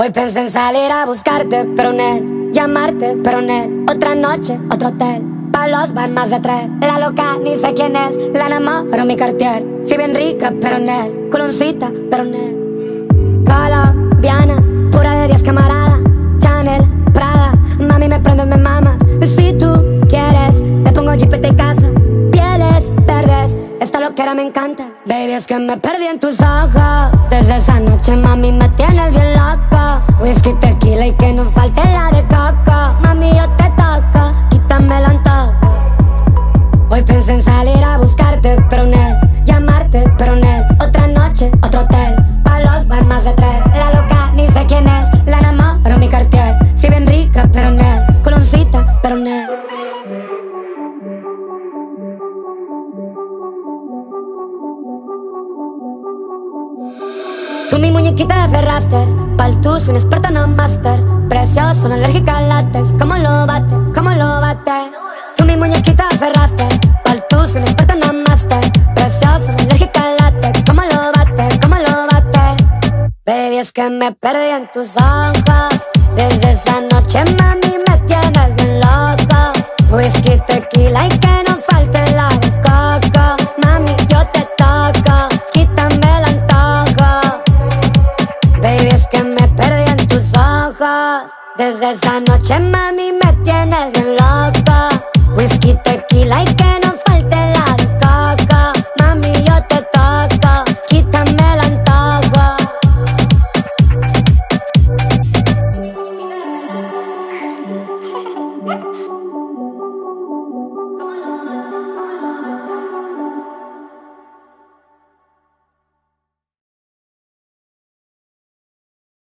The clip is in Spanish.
Hoy pensé en salir a buscarte, pero no, llamarte, pero no. Otra noche, otro hotel, pa' los van más de 3. La loca, ni sé quién es, la enamoro mi Cartier. Si bien rica, pero no, culoncita, pero no. Colombianas, pura de 10 camarada. Chanel, Prada, mami me prendes, me mamas. Si tú quieres, te pongo jipeta y casa. Pieles verdes, esta loquera me encanta. Baby, es que me perdí en tus ojos. Desde esa noche, mami, me tienes bien loco. Whisky, tequila y que no falte la de coco. Mami, yo te toco, quítame el antojo. Hoy pensé en salir a buscarte, pero no, llamarte, pero no. Otra noche, otro hotel, pa' los van más de 3. La loca, ni sé quién es, la enamoro mi Cartier. Si bien rica, pero no, culoncita, pero no. Tú mi muñequita de Ferrafter, pa'l tú soy una experta no master. Precioso, no alérgica al látex, ¿cómo lo bate? ¿Cómo lo bate? Tú mi muñequita de Ferrafter, pa'l tú soy una experta no master. Precioso, no alérgica al látex, ¿cómo lo bate? ¿Cómo lo bate? Baby, es que me perdí en tus ojos. Desde esa noche, mami, me tienes bien loco. Whisky, tequila y que no falte la de coco. Mami, yo te toco, quítame el antojo. Baby, es que me perdí en tus ojos. Desde esa noche, mami, me tienes bien loco. Whisky, tequila y que